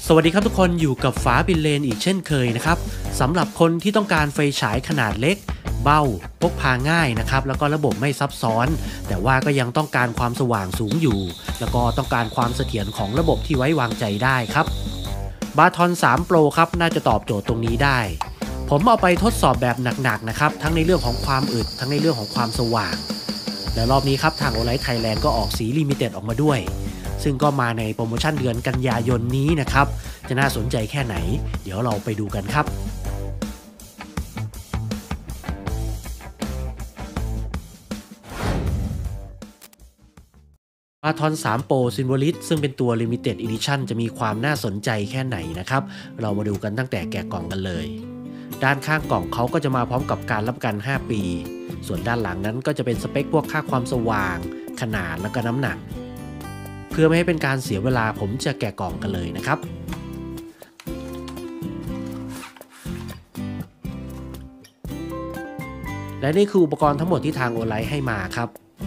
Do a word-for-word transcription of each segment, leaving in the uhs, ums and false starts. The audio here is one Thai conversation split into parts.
สวัสดีครับทุกคนอยู่กับฟ้าบินเลนอีกเช่นเคยนะครับสำหรับคนที่ต้องการไฟฉายขนาดเล็กเบาพกพาง่ายนะครับแล้วก็ระบบไม่ซับซ้อนแต่ว่าก็ยังต้องการความสว่างสูงอยู่แล้วก็ต้องการความเสถียรของระบบที่ไว้วางใจได้ครับบาทอนสาม Pro ครับน่าจะตอบโจทย์ตรงนี้ได้ผมเอาไปทดสอบแบบหนักๆนะครับทั้งในเรื่องของความอึดทั้งในเรื่องของความสว่างและรอบนี้ครับทาง Olight Thailand ก็ออกสีลิมิเต็ดออกมาด้วยซึ่งก็มาในโปรโมชั่นเดือนกันยายนนี้นะครับจะน่าสนใจแค่ไหนเดี๋ยวเราไปดูกันครับบาทอนสาม Pro Symbolis ซึ่งเป็นตัว Limited Edition จะมีความน่าสนใจแค่ไหนนะครับเรามาดูกันตั้งแต่แกะกล่องกันเลยด้านข้างกล่องเขาก็จะมาพร้อมกับการรับประกันห้าปีส่วนด้านหลังนั้นก็จะเป็นสเปคพวกค่าความสว่างขนาดและก็น้ำหนักเพื่อไม่ให้เป็นการเสียเวลาผมจะแกะกล่องกันเลยนะครับและนี่คืออุปกรณ์ทั้งหมดที่ทาง Olight ให้มาครับ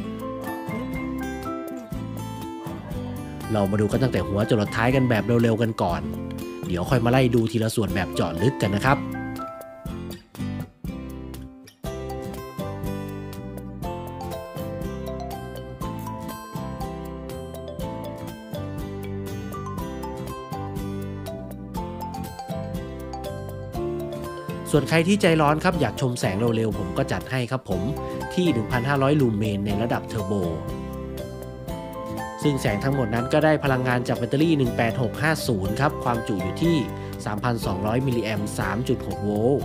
เรามาดูกันตั้งแต่หัวจรดท้ายกันแบบเร็วๆกันก่อนเดี๋ยวค่อยมาไล่ดูทีละส่วนแบบเจาะลึกกันนะครับส่วนใครที่ใจร้อนครับอยากชมแสงเร็วๆผมก็จัดให้ครับผมที่ หนึ่งพันห้าร้อย ลูเมนในระดับเทอร์โบซึ่งแสงทั้งหมดนั้นก็ได้พลังงานจากแบตเตอรี่ หนึ่งแปดหกห้าศูนย์ ครับความจุอยู่ที่ สามพันสองร้อย มิลลิแอมป์ สามจุดหก โวลต์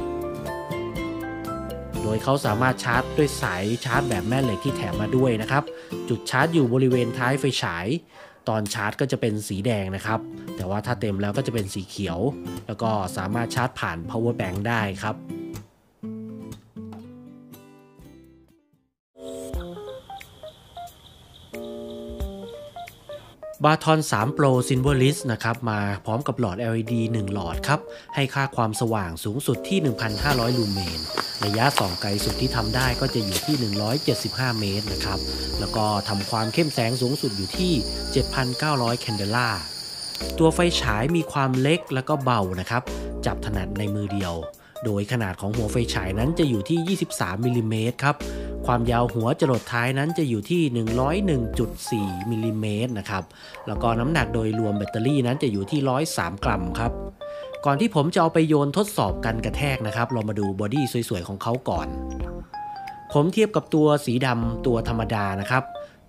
โดยเขาสามารถชาร์จด้วยสายชาร์จแบบแม่เหล็กที่แถมมาด้วยนะครับจุดชาร์จอยู่บริเวณท้ายไฟฉายตอนชาร์จก็จะเป็นสีแดงนะครับแต่ว่าถ้าเต็มแล้วก็จะเป็นสีเขียวแล้วก็สามารถชาร์จผ่าน power bank ได้ครับบาทอนสาม Pro Symbolis นะครับมาพร้อมกับหลอด แอล อี ดี หนึ่ง หลอดครับให้ค่าความสว่างสูงสุดที่ หนึ่งพันห้าร้อย ลูเมนระยะส่องไกลสุดที่ทำได้ก็จะอยู่ที่หนึ่งร้อยเจ็ดสิบห้าเมตรนะครับแล้วก็ทำความเข้มแสงสูงสุดอยู่ที่ เจ็ดพันเก้าร้อย แคนเดล่าตัวไฟฉายมีความเล็กแล้วก็เบานะครับจับถนัดในมือเดียวโดยขนาดของหัวไฟฉายนั้นจะอยู่ที่ยี่สิบสามมิลลิเมตรครับความยาวหัวจรดท้ายนั้นจะอยู่ที่ หนึ่งร้อยเอ็ดจุดสี่ มิลลิเมตรนะครับแล้วก็น้ำหนักโดยรวมแบตเตอรี่นั้นจะอยู่ที่หนึ่งร้อยสาม กรัมครับก่อนที่ผมจะเอาไปโยนทดสอบกันกระแทกนะครับเรามาดูบอดี้สวยๆของเขาก่อนผมเทียบกับตัวสีดำตัวธรรมดานะครับ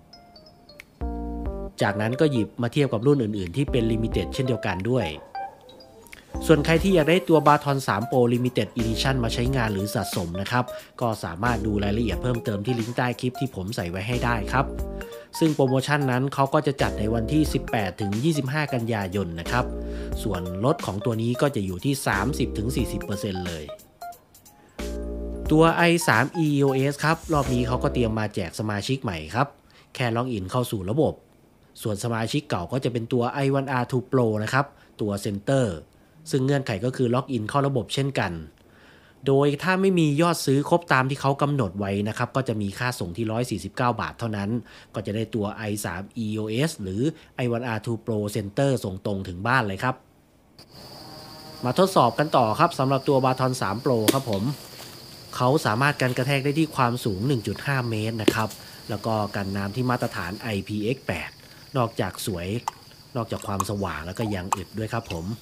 จากนั้นก็หยิบมาเทียบกับรุ่นอื่นๆที่เป็น Limited เช่นเดียวกันด้วยส่วนใครที่อยากได้ตัวบาทอนสาม Pro Limited Edition มาใช้งานหรือสะสมนะครับก็สามารถดูรายละเอียดเพิ่มเติมที่ลิงก์ใต้คลิปที่ผมใส่ไว้ให้ได้ครับซึ่งโปรโมชั่นนั้นเขาก็จะจัดในวันที่ สิบแปดถึงยี่สิบห้า กันยายนนะครับส่วนลดของตัวนี้ก็จะอยู่ที่ สามสิบถึงสี่สิบเปอร์เซ็นต์ เลยตัว ไอ ทรี อี โอ เอส ครับรอบนี้เขาก็เตรียมมาแจกสมาชิกใหม่ครับแค่ล็อกอินเข้าสู่ระบบส่วนสมาชิกเก่าก็จะเป็นตัว ไอ วัน อาร์ ทู Pro นะครับตัวเซ็นเตอร์ซึ่งเงื่อนไขก็คือล็อกอินเข้าระบบเช่นกันโดยถ้าไม่มียอดซื้อครบตามที่เขากำหนดไว้นะครับก็จะมีค่าส่งที่หนึ่งร้อยสี่สิบเก้าบาทเท่านั้นก็จะได้ตัว ไอ ทรี อี โอ เอส หรือ ไอ วัน อาร์ ทู Pro Center ส่งตรงถึงบ้านเลยครับมาทดสอบกันต่อครับสำหรับตัวบาทอนสาม Pro ครับผมเขาสามารถกันกระแทกได้ที่ความสูง หนึ่งจุดห้า เมตรนะครับแล้วก็กันน้ำที่มาตรฐาน ไอ พี เอ็กซ์ แปด นอกจากสวยนอกจากความสว่างแล้วก็ยังอึดด้วยครับผม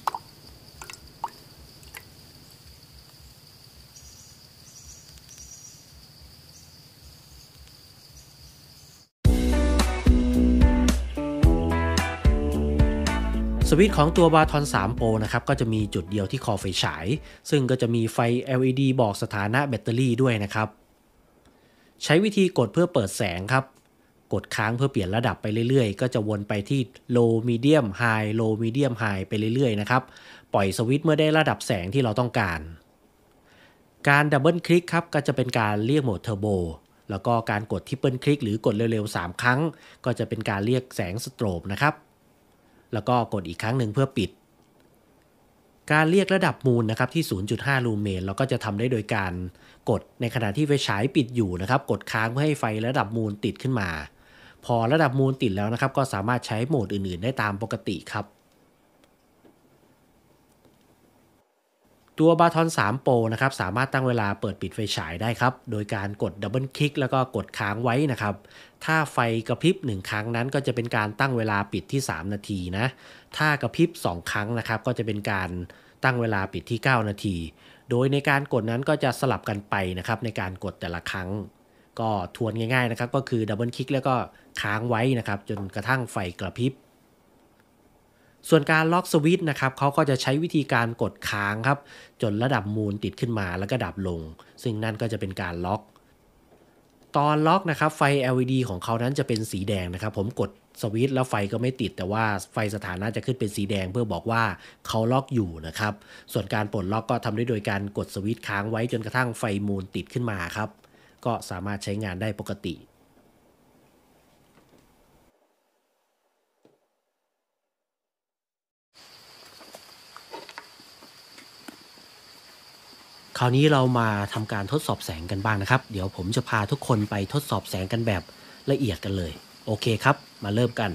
สวิตช์ของตัวบาทอนสาม Pro นะครับก็จะมีจุดเดียวที่คอไฟฉายซึ่งก็จะมีไฟ แอล อี ดี บอกสถานะแบตเตอรี่ด้วยนะครับใช้วิธีกดเพื่อเปิดแสงครับกดค้างเพื่อเปลี่ยนระดับไปเรื่อยๆก็จะวนไปที่ low medium high low medium high ไปเรื่อยๆนะครับปล่อยสวิตช์เมื่อได้ระดับแสงที่เราต้องการการดับเบิลคลิกครับก็จะเป็นการเรียกโหมดเทอร์โบแล้วก็การกดทริปเปิลคลิกหรือกดเร็วๆสามครั้งก็จะเป็นการเรียกแสงสโตรบนะครับแล้วก็กดอีกครั้งหนึ่งเพื่อปิดการเรียกระดับมูลนะครับที่ ศูนย์จุดห้า ลูเมนเราก็จะทำได้โดยการกดในขณะที่ไฟฉายปิดอยู่นะครับกดค้างเพื่อให้ไฟระดับมูลติดขึ้นมาพอระดับมูลติดแล้วนะครับก็สามารถใช้โหมดอื่นๆได้ตามปกติครับตัวบาทอนสาม Pro นะครับสามารถตั้งเวลาเปิดปิดไฟฉายได้ครับโดยการกดดับเบิลคลิกแล้วก็กดค้างไว้นะครับถ้าไฟกระพริบหนึ่งครั้งนั้นก็จะเป็นการตั้งเวลาปิดที่สามนาทีนะถ้ากระพริบสองครั้งนะครับก็จะเป็นการตั้งเวลาปิดที่เก้านาทีโดยในการกดนั้นก็จะสลับกันไปนะครับในการกดแต่ละครั้งก็ทวนง่ายๆนะครับก็คือดับเบิลคลิกแล้วก็ค้างไว้นะครับจนกระทั่งไฟกระพริบส่วนการล็อกสวิตช์นะครับเขาก็จะใช้วิธีการกดค้างครับจนระดับมูลติดขึ้นมาแล้วก็ดับลงซึ่งนั่นก็จะเป็นการล็อกตอนล็อกนะครับไฟ แอล อี ดี ของเขานั้นจะเป็นสีแดงนะครับผมกดสวิตช์แล้วไฟก็ไม่ติดแต่ว่าไฟสถานะจะขึ้นเป็นสีแดงเพื่อบอกว่าเขาล็อกอยู่นะครับส่วนการปลดล็อกก็ทำได้โดยการกดสวิตช์ค้างไว้จนกระทั่งไฟมูลติดขึ้นมาครับก็สามารถใช้งานได้ปกติคราวนี้เรามาทำการทดสอบแสงกันบ้างนะครับเดี๋ยวผมจะพาทุกคนไปทดสอบแสงกันแบบละเอียดกันเลยโอเคครับมาเริ่มกัน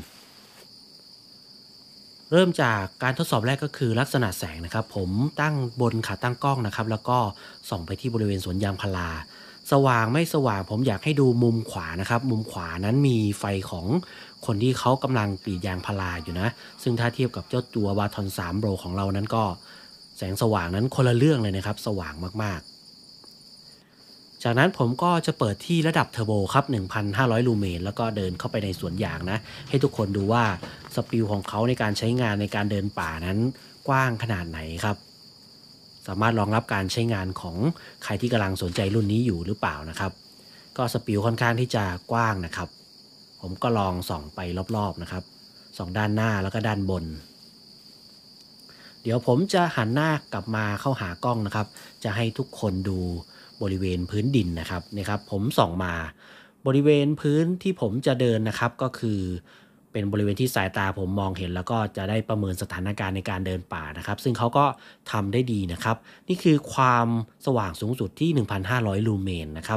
เริ่มจากการทดสอบแรกก็คือลักษณะแสงนะครับผมตั้งบนขาตั้งกล้องนะครับแล้วก็ส่องไปที่บริเวณสวนยางพาราสว่างไม่สว่างผมอยากให้ดูมุมขวานะครับมุมขวานั้นมีไฟของคนที่เขากำลังกรีดยางพาราอยู่นะซึ่งถ้าเทียบกับเจ้าตัวบาทอนสาม Pro ของเรานั้นก็แสงสว่างนั้นคนละเรื่องเลยนะครับสว่างมากๆจากนั้นผมก็จะเปิดที่ระดับเทอร์โบครับหนึ่งพันห้าร้อยลูเมนแล้วก็เดินเข้าไปในสวนยางนะให้ทุกคนดูว่าสปีลของเขาในการใช้งานในการเดินป่านั้นกว้างขนาดไหนครับสามารถรองรับการใช้งานของใครที่กำลังสนใจรุ่นนี้อยู่หรือเปล่านะครับก็สปีลค่อนข้างที่จะกว้างนะครับผมก็ลองส่องไปรอบๆนะครับส่องด้านหน้าแล้วก็ด้านบนเดี๋ยวผมจะหันหน้ากลับมาเข้าหากล้องนะครับจะให้ทุกคนดูบริเวณพื้นดินนะครับนี่ครับผมส่องมาบริเวณพื้นที่ผมจะเดินนะครับก็คือเป็นบริเวณที่สายตาผมมองเห็นแล้วก็จะได้ประเมินสถานการณ์ในการเดินป่านะครับซึ่งเขาก็ทำได้ดีนะครับนี่คือความสว่างสูงสุดที่ หนึ่งพันห้าร้อย ลูเมนนะครับ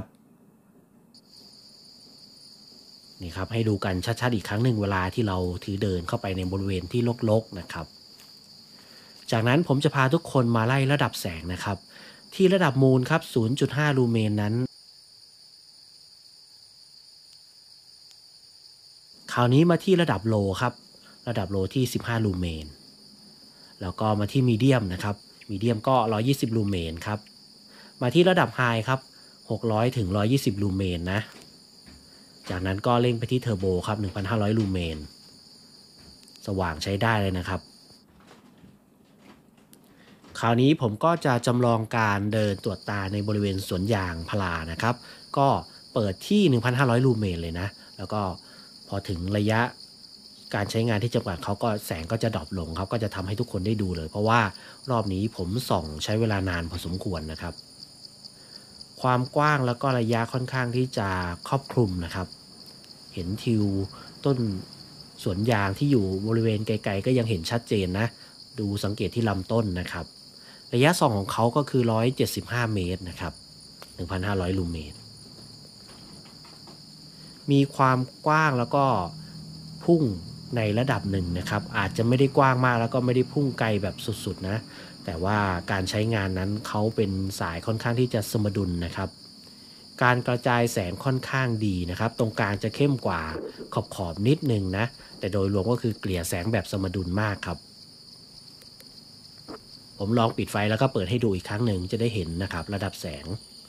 นี่ครับให้ดูกันชัดๆอีกครั้งหนึ่งเวลาที่เราถือเดินเข้าไปในบริเวณที่รกๆนะครับจากนั้นผมจะพาทุกคนมาไล่ระดับแสงนะครับที่ระดับมูลครับ ศูนย์จุดห้า ลูเมนนั้นคราวนี้มาที่ระดับโลครับระดับโลที่สิบห้าลูเมนแล้วก็มาที่มีเดียมนะครับมีเดียมก็หนึ่งร้อยยี่สิบลูเมนครับมาที่ระดับไฮครับหกร้อยถึงหนึ่งร้อยยี่สิบลูเมนนะจากนั้นก็เร่งไปที่เทอร์โบครับหนึ่งพันห้าร้อยลูเมนสว่างใช้ได้เลยนะครับคราวนี้ผมก็จะจำลองการเดินตรวจตาในบริเวณสวนยางพารานะครับก็เปิดที่ หนึ่งพันห้าร้อย ลูเมนเลยนะแล้วก็พอถึงระยะการใช้งานที่จำกัดเขาก็แสงก็จะดรอปลงครับก็จะทำให้ทุกคนได้ดูเลยเพราะว่ารอบนี้ผมส่องใช้เวลานานพอสมควรนะครับความกว้างแล้วก็ระยะค่อนข้างที่จะครอบคลุมนะครับเห็นทิวต้นสวนยางที่อยู่บริเวณไกลๆก็ยังเห็นชัดเจนนะดูสังเกตที่ลำต้นนะครับระยะส่องของเขาก็คือหนึ่งร้อยเจ็ดสิบห้าเมตรนะครับ หนึ่งพันห้าร้อย ลูเมตรมีความกว้างแล้วก็พุ่งในระดับหนึ่งนะครับอาจจะไม่ได้กว้างมากแล้วก็ไม่ได้พุ่งไกลแบบสุดๆนะแต่ว่าการใช้งานนั้นเขาเป็นสายค่อนข้างที่จะสมดุลนะครับการกระจายแสงค่อนข้างดีนะครับตรงกลางจะเข้มกว่าขอบขอบนิดนึงนะแต่โดยรวมก็คือเกลี่ยแสงแบบสมดุลมากครับผมลองปิดไฟแล้วก็เปิดให้ดูอีกครั้งหนึ่งจะได้เห็นนะครับระดับแสง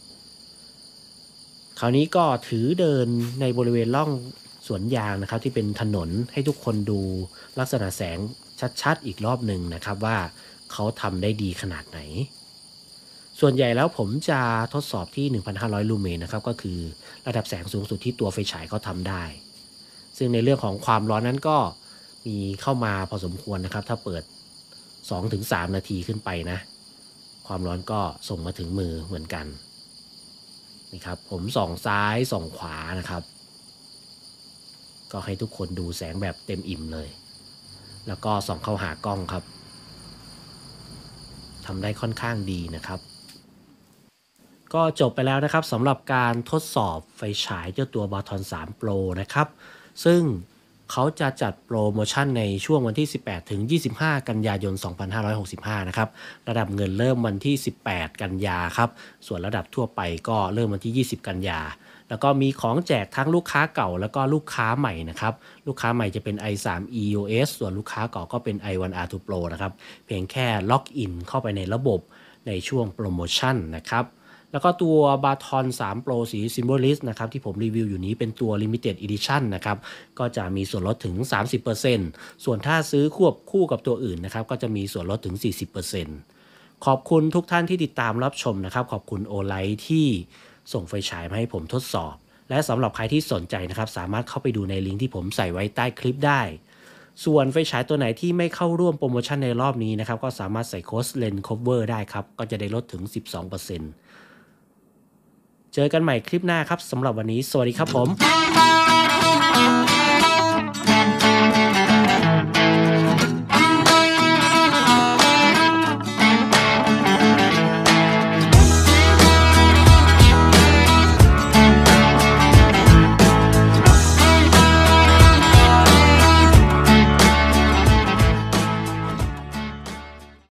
คราวนี้ก็ถือเดินในบริเวณร่องสวนยางนะครับที่เป็นถนนให้ทุกคนดูลักษณะแสงชัดๆอีกรอบหนึ่งนะครับว่าเขาทำได้ดีขนาดไหนส่วนใหญ่แล้วผมจะทดสอบที่ หนึ่งพันห้าร้อย ลูเมนนะครับก็คือระดับแสงสูงสุดที่ตัวไฟฉายเขาทำได้ซึ่งในเรื่องของความร้อนนั้นก็มีเข้ามาพอสมควรนะครับถ้าเปิด สองถึงสาม นาทีขึ้นไปนะความร้อนก็ส่งมาถึงมือเหมือนกันนี่ครับผมส่องซ้ายส่องขวานะครับก็ให้ทุกคนดูแสงแบบเต็มอิ่มเลยแล้วก็ส่องเข้าหากล้องครับทำได้ค่อนข้างดีนะครับก็จบไปแล้วนะครับสำหรับการทดสอบไฟฉายเจ้าตัว Baton สาม Pro นะครับซึ่งเขาจะจัดโปรโมชั่นในช่วงวันที่สิบแปดถึงยี่สิบห้ากันยายนสองพันห้าร้อยหกสิบห้านะครับระดับเงินเริ่มวันที่สิบแปดกันยาครับส่วนระดับทั่วไปก็เริ่มวันที่ยี่สิบกันยาแล้วก็มีของแจกทั้งลูกค้าเก่าแล้วก็ลูกค้าใหม่นะครับลูกค้าใหม่จะเป็น ไอ ทรี อี โอ เอส ส่วนลูกค้าเก่าก็เป็น ไอ วัน อาร์ ทู Pro นะครับเพียงแค่ล็อกอินเข้าไปในระบบในช่วงโปรโมชั่นนะครับแล้วก็ตัว Baton ทรี Pro สี Symbolist นะครับที่ผมรีวิวอยู่นี้เป็นตัว Limited Edition นะครับก็จะมีส่วนลดถึง สามสิบเปอร์เซ็นต์ ส่วนถ้าซื้อควบคู่กับตัวอื่นนะครับก็จะมีส่วนลดถึง สี่สิบเปอร์เซ็นต์ ขอบคุณทุกท่านที่ติดตามรับชมนะครับขอบคุณ Olight ที่ส่งไฟฉายมาให้ผมทดสอบและสำหรับใครที่สนใจนะครับสามารถเข้าไปดูในลิงก์ที่ผมใส่ไว้ใต้คลิปได้ส่วนไฟฉายตัวไหนที่ไม่เข้าร่วมโปรโมชั่นในรอบนี้นะครับก็สามารถใส่โค้ด Lens Cover ได้ครับก็จะได้ลดถึง สิบสองเปอร์เซ็นต์ เจอกันใหม่คลิปหน้าครับสำหรับวันนี้สวัสดีครับผม